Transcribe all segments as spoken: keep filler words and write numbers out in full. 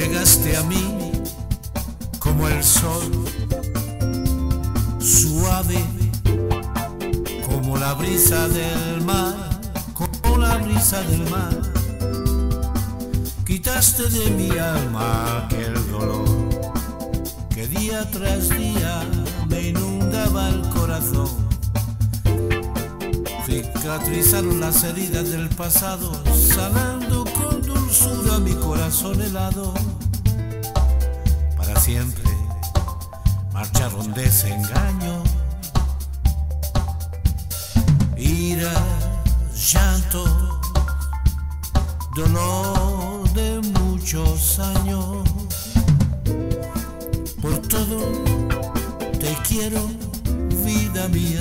Llegaste a mí como el sol, suave como la brisa del mar, como la brisa del mar. Quitaste de mi alma aquel dolor que día tras día me inundaba el corazón. Cicatrizaron las heridas del pasado, sanando con dulzura mi corazón helado. Para siempre marcharon desengaño, ira, llanto, dolor de muchos años. Por todo te quiero, vida mía,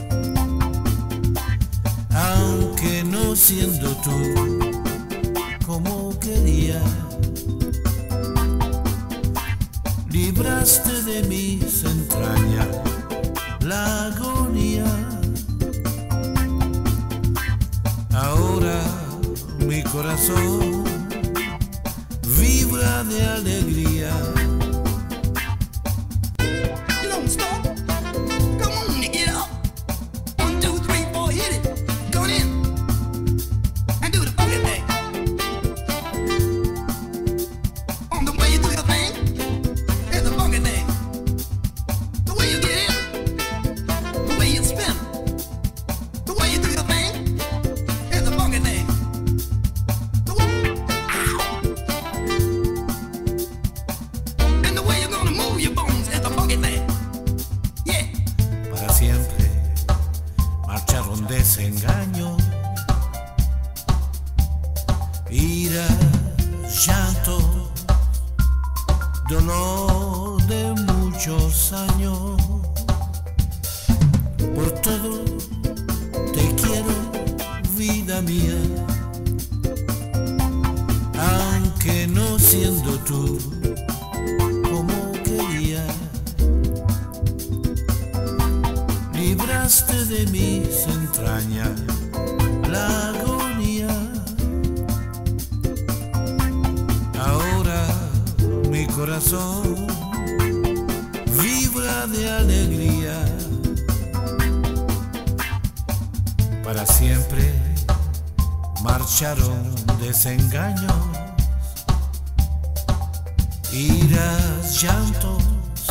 aunque no siendo tú como quería. Libraste de mis entrañas la agonía. Ahora mi corazón vibra de alegría. Siempre marcharon desengaño, ira, llanto, dolor de muchos años. Por todo te quiero, vida mía, aunque no siendo tú como quería. Libraste de mis entrañas la agonía. Ahora mi corazón vibra de alegría. Para siempre marcharon desengaños, iras, llantos,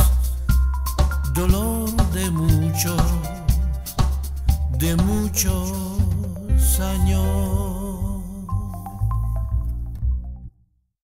dolor de muchos, de muchos años.